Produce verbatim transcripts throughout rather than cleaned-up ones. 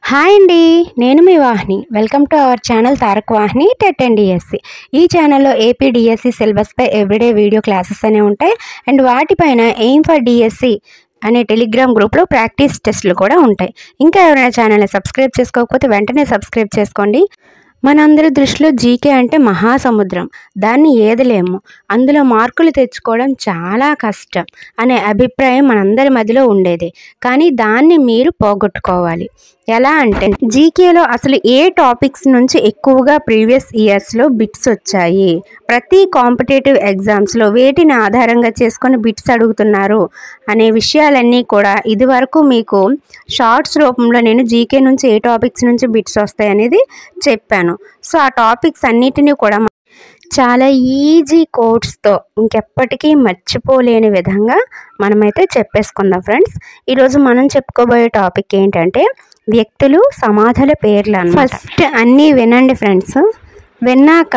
Hi అండి, నేను మీ Vahini. Welcome to our channel Tarak Vahini TET and DSC. ఈ ఛానల్లో ఏపీ డిఎస్సి సిలబస్పై ఎవ్రీడే వీడియో క్లాసెస్ అనేవి ఉంటాయి. అండ్ వాటిపైన ఎయిమ్ ఫర్ డిఎస్సి అనే టెలిగ్రామ్ గ్రూప్లో ప్రాక్టీస్ టెస్టులు కూడా ఉంటాయి. ఇంకా ఎవరైనా ఛానల్ని సబ్స్క్రైబ్ చేసుకోకపోతే వెంటనే సబ్స్క్రైబ్ చేసుకోండి. మనందరి దృష్టిలో జీకే అంటే మహాసముద్రం, దాన్ని ఏదలేము, అందులో మార్కులు తెచ్చుకోవడం చాలా కష్టం అనే అభిప్రాయం మనందరి మధ్యలో ఉండేది. కానీ దాన్ని మీరు పోగొట్టుకోవాలి. ఎలా అంటే, జీకేలో అసలు ఏ టాపిక్స్ నుంచి ఎక్కువగా ప్రీవియస్ ఇయర్స్లో బిట్స్ వచ్చాయి, ప్రతి కాంపిటేటివ్ ఎగ్జామ్స్లో వేటిని ఆధారంగా చేసుకొని బిట్స్ అడుగుతున్నారు అనే విషయాలన్నీ కూడా ఇదివరకు మీకు షార్ట్స్ రూపంలో నేను జీకే నుంచి ఏ టాపిక్స్ నుంచి బిట్స్ వస్తాయి అనేది చెప్పాను. సో ఆ టాపిక్స్ అన్నిటినీ కూడా చాలా ఈజీ కోడ్స్తో ఇంకెప్పటికీ మర్చిపోలేని విధంగా మనమైతే చెప్పేసుకుందాం ఫ్రెండ్స్. ఈరోజు మనం చెప్పుకోబోయే టాపిక్ ఏంటంటే వ్యక్తులు సమాధుల పేర్లు అన్నమాట. ఫస్ట్ అన్నీ వినండి ఫ్రెండ్స్, విన్నాక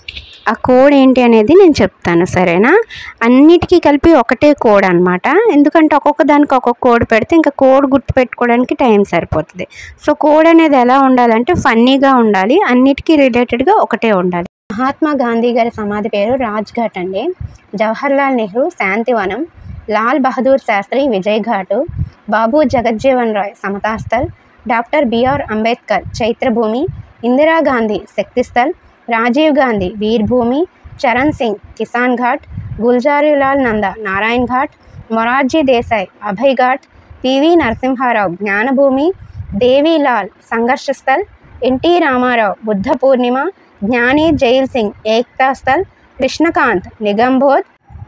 ఆ కోడ్ ఏంటి అనేది నేను చెప్తాను, సరేనా? అన్నిటికీ కలిపి ఒకటే కోడ్ అనమాట. ఎందుకంటే ఒక్కొక్క దానికి ఒక్కొక్క కోడ్ పెడితే ఇంకా కోడ్ గుర్తుపెట్టుకోవడానికి టైం సరిపోతుంది. సో కోడ్ అనేది ఎలా ఉండాలంటే ఫన్నీగా ఉండాలి, అన్నిటికీ రిలేటెడ్గా ఒకటే ఉండాలి. మహాత్మా గాంధీ గారి సమాధి పేరు రాజ్ఘాట్ అండి. Jawaharlal Nehru Shantivanam, Lal Bahadur Shastri Vijay Ghat, Babu Jagjivan Rai Samata Sthal, doctor BR Ambedkar Chaitrabhoomi, Indira Gandhi Shakti Sthal, Rajiv Gandhi Veer Bhoomi, Charan Singh Kisan Ghat, Gulzarilal Nanda Narayan Ghat, Morarji Desai Abhay Ghat, PV Narasimha Rao Gyan Bhoomi, Devi Lal Sangharsh Sthal, NT Rama Rao Buddha Purnima, Gyani Zail Singh Ekta Sthal, Krishna Kant Nigambodh.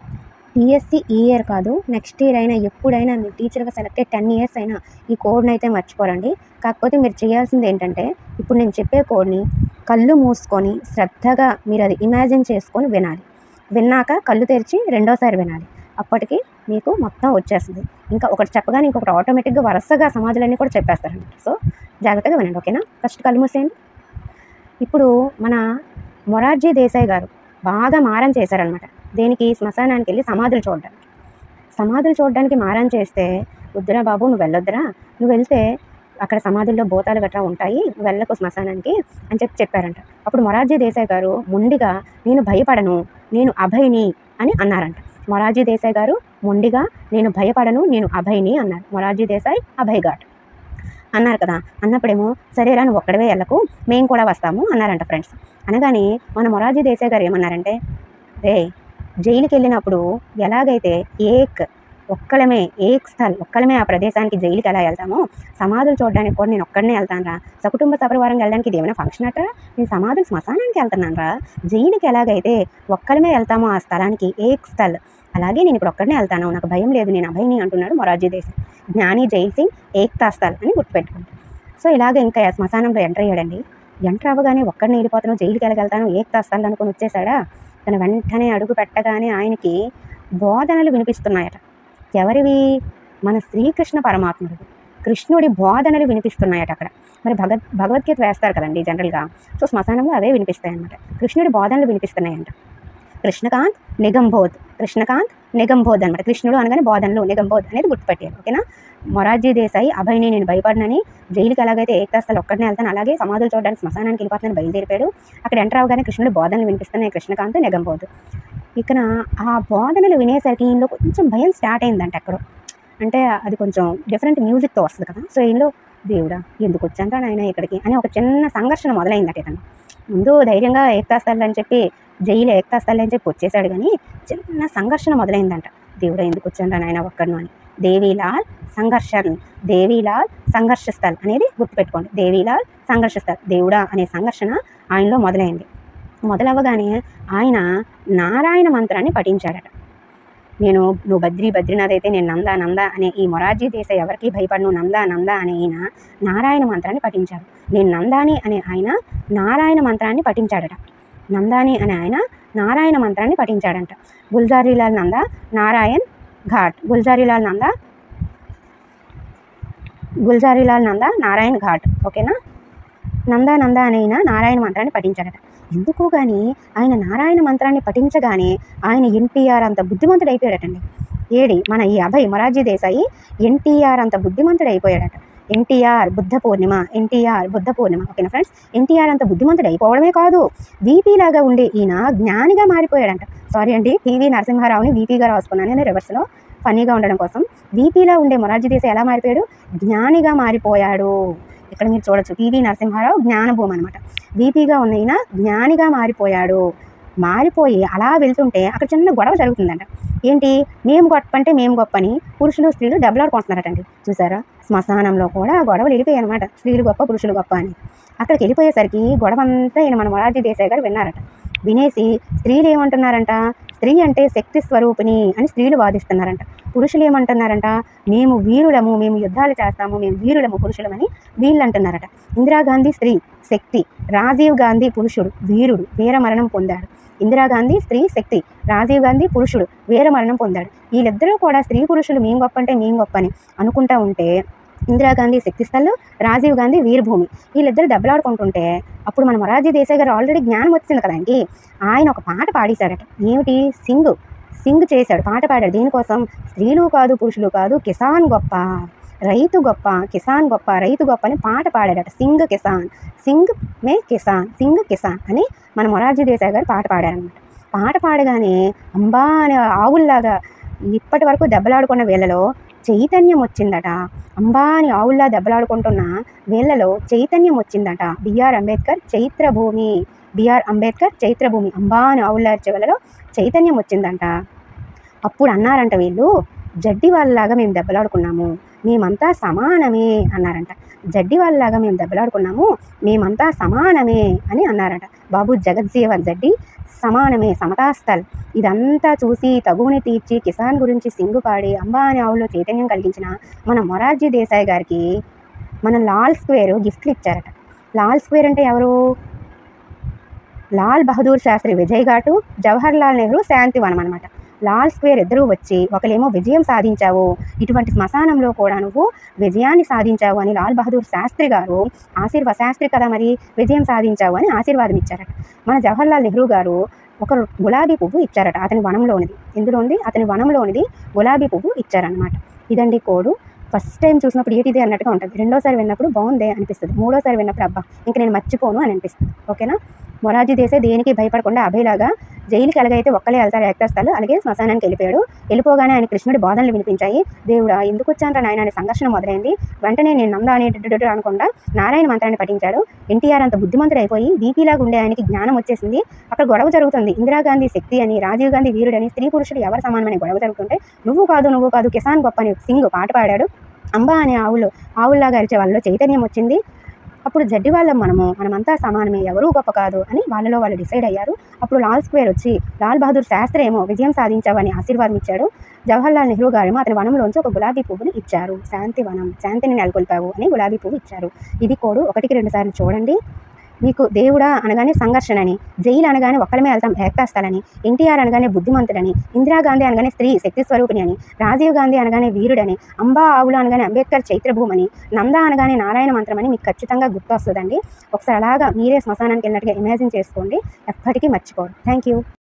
DSC ఈ ఇయర్ కాదు, నెక్స్ట్ ఇయర్ అయినా ఎప్పుడైనా మీ టీచర్గా సెలెక్ట్ అయ్యి టెన్ ఇయర్స్ అయినా ఈ కోడ్ని అయితే మర్చిపోరండి. కాకపోతే మీరు చేయాల్సింది ఏంటంటే, ఇప్పుడు నేను చెప్పే కోడ్ని కళ్ళు మూసుకొని శ్రద్ధగా మీరు అది ఇమాజిన్ చేసుకొని వినాలి. విన్నాక కళ్ళు తెరిచి రెండోసారి వినాలి. అప్పటికి మీకు మొత్తం వచ్చేస్తుంది. ఇంకా ఒకటి చెప్పగానే ఇంకొకటి ఆటోమేటిక్గా వరుసగా సమాధులన్నీ కూడా చెప్పేస్తారనమాట. సో జాగ్రత్తగా వినండి, ఓకేనా? ఫస్ట్ కళ్ళు మూసేయండి. ఇప్పుడు మన మొరార్జీ దేశాయ్ గారు బాగా మారం చేశారనమాట. దేనికి? శ్మశానానికి వెళ్ళి సమాధులు చూడడానికి. సమాధులు చూడడానికి మారం చేస్తే, వద్దురా బాబు నువ్వు వెళ్ళొద్దురా, నువ్వు వెళ్తే అక్కడ సమాధుల్లో భూతాలు గట్రా ఉంటాయి, నువ్వు వెళ్ళకు శ్మశానానికి అని చెప్పి చెప్పారంట. అప్పుడు మొరార్జీ దేశాయ్ గారు మొండిగా నేను భయపడను, నేను అభయ్ని అని అన్నారంట. మొరార్జీ దేశాయ్ గారు మొండిగా నేను భయపడను, నేను అభయ్ని అన్నారు. మొరార్జీ దేశాయ్ అభయ్ ఘాట్ అన్నారు కదా. అన్నప్పుడేమో సరేరా నువ్వు ఒక్కడవే వెళ్ళకు, మేము కూడా వస్తాము అన్నారంట ఫ్రెండ్స్. అనగానే మన మొరార్జీ దేశాయ్ గారు ఏమన్నారంటే, రే జైలుకి వెళ్ళినప్పుడు ఎలాగైతే ఏక్ ఒక్కలమే ఏక్ స్థల్ ఒక్కలమే ఆ ప్రదేశానికి జైలుకి ఎలా వెళ్తామో, సమాధులు చూడడానికి కూడా నేను ఒక్కడనే వెళ్తాను రా, సకుటుంబ సపరివారంగా వెళ్ళడానికి ఇది ఏమైనా ఫంక్షన్ అట్రా, నేను సమాధులు శ్మశానానికి వెళ్తున్నాను రా, జైలుకి ఎలాగైతే ఒక్కలమే వెళ్తామో ఆ స్థలానికి ఏక్ స్థల్, అలాగే నేను ఇప్పుడు ఒక్కడనే వెళ్తాను, నాకు భయం లేదు, నేను అభయ్ని అంటున్నాడు మొరార్జీ దేశాయ్. జ్ఞాని జైల్ సింగ్ ఏక్తా స్థల్ అని గుర్తుపెట్టుకుంటాను. సో ఇలాగ ఇంకా శ్మశానంలో ఎంటర్ అయ్యాడండి. ఎంటర్ అవ్వగానే ఒక్కడిని వెళ్ళిపోతాను, జైలుకి వెళ్ళగలుగుతాను, ఏక్తా స్థల్ అనుకుని వచ్చేసాడా. తన వెంటనే అడుగు పెట్టగానే ఆయనకి బోధనలు వినిపిస్తున్నాయట. ఎవరివి? మన శ్రీకృష్ణ పరమాత్ముడు కృష్ణుడి బోధనలు వినిపిస్తున్నాయట అక్కడ. మరి భగవద్ భగవద్గీత వేస్తారు కదండి జనరల్గా, సో శ్మశానంలో అవే వినిపిస్తాయి అన్నమాట. కృష్ణుడి బోధనలు వినిపిస్తున్నాయంట. కృష్ణకాంత్ నిగంబోధ్, కృష్ణకాంత్ నిగంబోధ్ అనమాట. కృష్ణుడు అనగానే బోధనలు, నిగంబోధ్ అనేది గుర్తుపెట్టారు, ఓకేనా? మొరార్జీ దేశాయ్ అభయ్ని నేను భయపడనని, జైలుకి ఎలాగైతే ఏకతాస్థలు ఒక్కడనే వెళ్తాను, అలాగే సమాధులు చూడడానికి శ్మశానానికి వెళ్ళిపోతానని బయలుదేరిపాడు. అక్కడ ఎంటర్ అవగానే కృష్ణుడు బోధనలు వినిపిస్తున్నాయి, కృష్ణకాంత్ నిగంబోధ్. ఇక్కడ ఆ బోధనలు వినేసరికి ఈయనలో కొంచెం భయం స్టార్ట్ అయిందంట ఎక్కడో. అంటే అది కొంచెం డిఫరెంట్ మ్యూజిక్తో వస్తుంది కదా. సో ఈయనలో దేవుడా ఎందుకు వచ్చాంట ఆయన ఇక్కడికి అని ఒక చిన్న సంఘర్షణ మొదలైందట. ఇతను ముందు ధైర్యంగా ఏకతాస్థలు అని చెప్పి జైలు ఏకతాస్థలు అని చెప్పి వచ్చేసాడు, కానీ చిన్న సంఘర్షణ మొదలైందంట. దేవుడా ఎందుకు వచ్చాంట ఆయన ఒక్కడను అని. దేవీలాల్ సంఘర్షణ, దేవీలాల్ సంఘర్షస్థల్ అనేది గుర్తుపెట్టుకోండి. దేవీలాల్ సంఘర్షస్థల్, దేవుడా అనే సంఘర్షణ ఆయనలో మొదలైంది. మొదలవ్వగానే ఆయన నారాయణ మంత్రాన్ని పఠించాడట. నేను నువ్వు బద్రీ బద్రీనాథ్ అయితే నేను నందా నందా అనే ఈ మొరార్జీ దేశాయ్ ఎవరికి భయపడను, నందా నందా అనే ఈయన నారాయణ మంత్రాన్ని పఠించాడు. నేను నందాని అనే ఆయన నారాయణ మంత్రాన్ని పఠించాడట. నందాని అనే ఆయన నారాయణ మంత్రాన్ని పఠించాడంట. గుల్జారీలాల్ నందా నారాయణ్ ఘాట్, గుల్జారీలాల్ నందా గుల్జారీలాల్ నందా నారాయణ్ ఘాట్, ఓకేనా? నందా నందా అనే ఆయన నారాయణ మంత్రాన్ని పఠించాడట. ఎందుకు కానీ ఆయన నారాయణ మంత్రాన్ని పఠించగానే ఆయన ఎన్టీఆర్ అంత బుద్ధిమంతుడు అయిపోయాడటండి. ఏడి మన ఈ అభయ్ మొరార్జీ దేశాయి ఎన్టీఆర్ అంత బుద్ధిమంతుడు అయిపోయాడట. ఎన్టీఆర్ బుద్ధ పూర్ణిమ, ఎన్టీఆర్ బుద్ధ పూర్ణిమ. ఓకేనా ఫ్రెండ్స్, ఎన్టీఆర్ అంత బుద్ధిమంతుడు అయిపోవడమే కాదు, వీపీ లాగా ఉండే ఈయన జ్ఞానిగా మారిపోయాడంట. సారీ అండి, పివి నరసింహారావుని వీపీగా రాసుకున్నాను నేను రివర్స్లో ఫన్నీగా ఉండడం కోసం. వీపీలా ఉండే మొరార్జీ దేశాయ్ ఎలా మారిపోయాడు? జ్ఞానిగా మారిపోయాడు. ఇక్కడ మీరు చూడొచ్చు, పివి నరసింహారావు జ్ఞానభూమి అనమాట. వీపీగా ఉన్న ఈయన జ్ఞానిగా మారిపోయాడు. మారిపోయి అలా వెళ్తుంటే అక్కడ చిన్న గొడవ జరుగుతుందంట. ఏంటి? మేము గొప్ప అంటే మేము గొప్ప అని పురుషులు స్త్రీలు దెబ్బలాడుకుంటున్నారటండి. చూసారా, శ్మశానంలో కూడా గొడవలు వెళ్ళిపోయాయి అనమాట, స్త్రీలు గొప్ప పురుషులు గొప్ప అని. అక్కడికి వెళ్ళిపోయేసరికి గొడవ అంతా ఈయన మన మొరార్జీ దేశాయ్ గారు విన్నారట. వినేసి స్త్రీలు ఏమంటున్నారంట? స్త్రీ అంటే శక్తి స్వరూపిణి అని స్త్రీలు వాదిస్తున్నారంట. పురుషులు ఏమంటున్నారంట? మేము వీరులము, మేము యుద్ధాలు చేస్తాము, మేము వీరులము పురుషులమని వీళ్ళు అంటున్నారట. ఇందిరాగాంధీ స్త్రీ శక్తి, రాజీవ్ గాంధీ పురుషుడు వీరుడు వీరమరణం పొందాడు. ఇందిరాగాంధీ స్త్రీ శక్తి, రాజీవ్ గాంధీ పురుషుడు వీరమరణం పొందాడు. వీళ్ళిద్దరూ కూడా స్త్రీ పురుషులు మేము గొప్ప అంటే మేము గొప్ప అని అనుకుంటా ఉంటే, ఇందిరాగాంధీ శక్తిస్థలు, రాజీవ్ గాంధీ వీరభూమి, వీళ్ళిద్దరు దెబ్బలాడుకుంటుంటే అప్పుడు మన మొరార్జీ దేశాయ్ గారు ఆల్రెడీ జ్ఞానం వచ్చింది కదండి, ఆయన ఒక పాట పాడేశాడట. ఏమిటి? సింగ్ సింగ్ చేశాడు, పాట పాడాడు. దీనికోసం స్త్రీలు కాదు పురుషులు కాదు, కిసాన్ గొప్ప, రైతు గొప్ప, కిసాన్ గొప్ప, రైతు గొప్ప అని పాట పాడాడట. సింగ్ కిసాన్, సింగ్ మే కిసాన్, సింగ్ కిసాన్ అని మన మొరార్జీ దేశాయ్ గారు పాట పాడారనమాట. పాట పాడగానే అంబా అనే ఆవుల్లాగా ఇప్పటి వరకు దెబ్బలాడుకున్న వీళ్ళలో చైతన్యం వచ్చిందట. అంబా అని ఆవుల్లా దెబ్బలాడుకుంటున్న వీళ్ళలో చైతన్యం వచ్చిందట. బిఆర్ అంబేద్కర్ చైత్రభూమి, బిఆర్ అంబేద్కర్ చైత్రభూమి, అంబా అని ఆవుల్లా వచ్చే వాళ్ళలో చైతన్యం వచ్చిందంట. అప్పుడు అన్నారంట వీళ్ళు, జడ్డి వాళ్ళలాగా మేము దెబ్బలాడుకున్నాము, మేమంతా సమానమే అన్నారంట. జడ్డి వాళ్ళలాగా మేము దెబ్బలాడుకున్నాము, మేమంతా సమానమే అని అన్నారంట. బాబు జగజ్జీవన్ రెడ్డి సమానమే, సమతాస్థల్. ఇదంతా చూసి తగుని తీర్చి కిసాన్ గురించి సింగు పాడి అంబా అనే ఆవుల్లో చైతన్యం కలిగించిన మన మొరార్జీ దేశాయ్ గారికి మన లాల్ స్క్వేర్ గిఫ్ట్లు ఇచ్చారట. లాల్ స్క్వేర్ అంటే ఎవరు? లాల్ బహదూర్ శాస్త్రి విజయ్ ఘాటు, జవహర్ లాల్ నెహ్రూ శాంతివనం అనమాట. లాల్ స్క్వేర్ ఇద్దరూ వచ్చి ఒకలేమో విజయం సాధించావు, ఇటువంటి శ్మశానంలో కూడా నువ్వు విజయాన్ని సాధించావు అని లాల్ బహదూర్ శాస్త్రి గారు ఆశీర్వాద శాస్త్రి కదా మరి విజయం సాధించావు అని ఆశీర్వాదం ఇచ్చారట. మన జవహర్ లాల్ నెహ్రూ గారు ఒక గులాబీ పువ్వు ఇచ్చారట, అతని వనంలోనిది. ఎందులో ఉంది? అతని వనంలోనిది గులాబీ పువ్వు ఇచ్చారనమాట. ఇదండి కోడు. ఫస్ట్ టైం చూసినప్పుడు ఏంటిది అన్నట్టుగా ఉంటుంది, రెండోసారి విన్నప్పుడు బాగుందే అనిపిస్తుంది, మూడోసారి విన్నప్పుడు అబ్బా ఇంక నేను మర్చిపోను అని అనిపిస్తుంది. ఓకేనా? మొరార్జీ దేశాయ్ దేనికి భయపడకుండా అభయలాగా జైలుకి ఎలాగైతే ఒక్కలే వెళ్తారు ఎక్కేస్తారు, అలాగే శ్మశానానికి వెళ్ళిపోయాడు. వెళ్ళిపోగానే ఆయన కృష్ణుడి బోధనలు వినిపించాయి. దేవుడా ఎందుకు వచ్చాను నాయన అనే సంఘర్షణ మొదలైంది. వెంటనే నేను నంద అని అనుకుండా నారాయణ మంత్రాన్ని పఠించాడు. ఎన్టీఆర్ అంత బుద్ధిమంతుడు అయిపోయి వీపీలాగా ఉండే ఆయనకి జ్ఞానం వచ్చేసింది. అక్కడ గొడవ జరుగుతుంది, ఇందిరాగాంధీ శక్తి అని, రాజీవ్ గాంధీ వీరుడని, స్త్రీ పురుషుడు ఎవరు సమానమని గొడవ జరుగుతుంటే నువ్వు కాదు నువ్వు కాదు కిసాన్ గొప్ప అని సింగ్ పాట పాడాడు. అంబా అనే ఆవులు ఆవుల్లాగా అరిచే వాళ్ళలో చైతన్యం వచ్చింది. అప్పుడు జడ్డి వాళ్ళం మనము, మనమంతా సమానమే, ఎవరూ గొప్ప కాదు అని వాళ్ళలో వాళ్ళు డిసైడ్ అయ్యారు. అప్పుడు లాల్ స్క్వేర్ వచ్చి లాల్ బహదూర్ శాస్త్రి ఏమో విజయం సాధించావని ఆశీర్వాదం ఇచ్చాడు. జవహర్ లాల్ నెహ్రూ గారేమో అతని వనంలోంచి ఒక గులాబీ పువ్వుని ఇచ్చారు. శాంతి వనం, శాంతిని నెలకొల్పావు అని గులాబీ పువ్వు ఇచ్చారు. ఇది కోడు. ఒకటికి రెండు సార్లు చూడండి. మీకు దేవుడా అనగానే సంఘర్షణని, జైలు అనగానే ఒక్కలమే వెళ్తాం ఏక్తాస్థలని, ఎన్టీఆర్ అనగానే బుద్ధిమంతుడని, ఇందిరాగాంధీ అనగానే స్త్రీ శక్తి స్వరూపిణి అని, రాజీవ్ గాంధీ అనగానే వీరుడని, అంబా ఆవులు అనగానే అంబేద్కర్ చైత్రభూమని, నంద అనగానే నారాయణ మంత్రమని మీకు ఖచ్చితంగా గుర్తొస్తుందండి. ఒకసారి అలాగా మీరే శ్మశానానికి వెళ్ళినట్టుగా ఇమాజిన్ చేసుకోండి, ఎప్పటికీ మర్చిపోరు. Thank you.